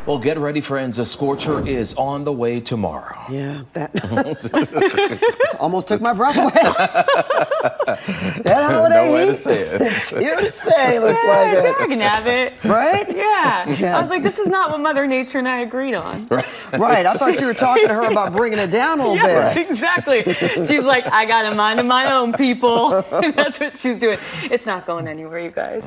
Well, get ready, friends. A scorcher is on the way tomorrow. Yeah, that almost took my breath away. That holiday No way to heat, say it. it's here to stay, looks like it. Dag nabbit. Right? Yeah. Yeah. I was like, this is not what Mother Nature and I agreed on. Right, I thought you were talking to her about bringing it down a little Yes, bit. exactly. She's like, I got a mind of my own, people. And that's what she's doing. It's not going anywhere, you guys.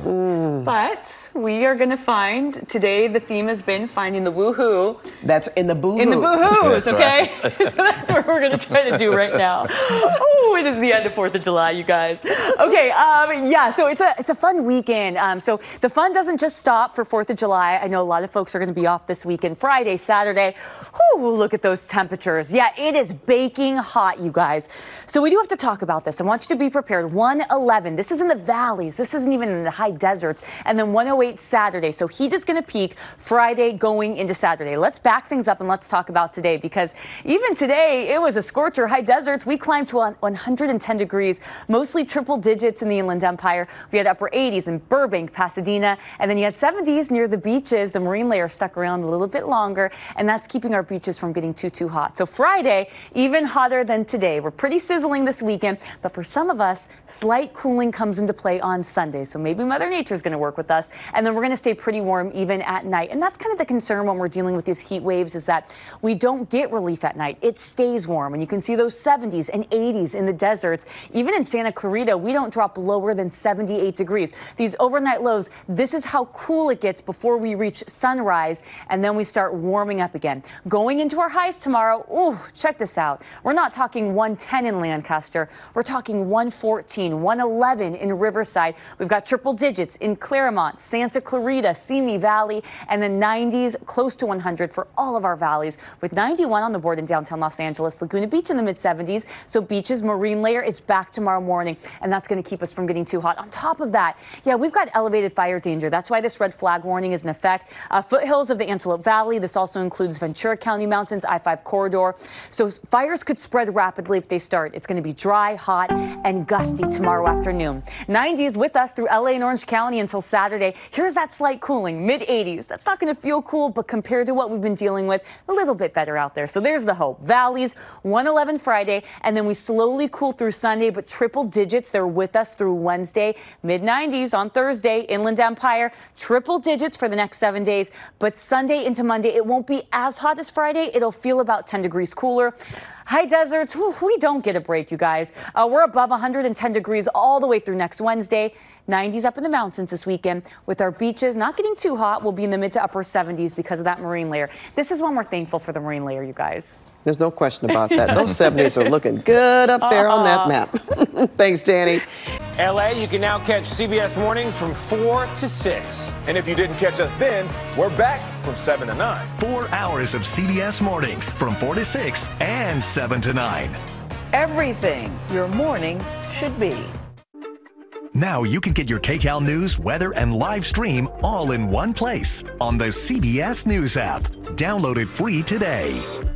But we are going to find, today the theme has been finding the woohoo. That's in the boo-hoo. In the boo-hoos, That's okay? So that's what we're going to try to do right now. Oh, it is the end of 4th of July, you guys. Okay, yeah, so it's a fun weekend. So the fun doesn't just stop for 4th of July. I know a lot of folks are going to be off this weekend, Friday, Saturday. Whew, look at those temperatures. Yeah, it is baking hot, you guys. So we do have to talk about this. I want you to be prepared. 111, this is in the valleys. This isn't even in the high deserts. And then 108 Saturday. So heat is going to peak Friday going into Saturday. Let's back things up and let's talk about today, because even today it was a scorcher. High deserts, we climbed to 110 degrees, mostly triple digits in the Inland Empire. We had upper 80s in Burbank, Pasadena, and then you had 70s near the beaches. The marine layer stuck around a little bit longer, and that's keeping our beaches from getting too hot. So Friday, even hotter than today. We're pretty sizzling this weekend, but for some of us, slight cooling comes into play on Sunday. So maybe Mother Nature is going to work with us, and then we're going to stay pretty warm even at night. And that's kind of the concern when we're dealing with these heat waves, is that we don't get relief at night. It stays warm, and you can see those 70s and 80s in the deserts. Even in Santa Clarita, we don't drop lower than 78 degrees. These overnight lows, this is how cool it gets before we reach sunrise, and then we start warming up again. Going into our highs tomorrow, ooh, check this out. We're not talking 110 in Lancaster. We're talking 114, 111 in Riverside. We've got triple digits in Claremont, Santa Clarita, Simi Valley, and the 90s, close to 100 for all of our valleys, with 91 on the board in downtown Los Angeles. Laguna Beach in the mid-70s. So beaches, marine layer, it's back tomorrow morning, and that's going to keep us from getting too hot. On top of that, yeah, we've got elevated fire danger. That's why this red flag warning is in effect. Foothills of the Antelope Valley. This also includes Ventura County Mountains, I-5 corridor. So fires could spread rapidly if they start. It's going to be dry, hot, and gusty tomorrow afternoon. 90s with us through LA and Orange County until Saturday. Here's that slight cooling, mid-80s. That's not going to feel cool, but compared to what we've been dealing with, a little bit better out there. So there's the hope. Valleys, 111 Friday, and then we slowly cool through Sunday, but triple digits, they're with us through Wednesday. Mid-90s on Thursday, Inland Empire, triple digits for the next 7 days. But Sunday into Monday, it won't be as hot as Friday. It'll feel about 10 degrees cooler. High deserts, we don't get a break, you guys. We're above 110 degrees all the way through next Wednesday. 90s up in the mountains this weekend. With our beaches not getting too hot, we'll be in the mid to upper 70s because of that marine layer. This is when we're thankful for the marine layer, you guys. There's no question about that. Those 70s are looking good up there on that map. Thanks, Danny. LA, you can now catch CBS Mornings from 4 to 6. And if you didn't catch us then, we're back from 7 to 9. 4 hours of CBS Mornings from 4 to 6 and 7 to 9. Everything your morning should be. Now you can get your KCAL news, weather, and live stream all in one place on the CBS News app. Download it free today.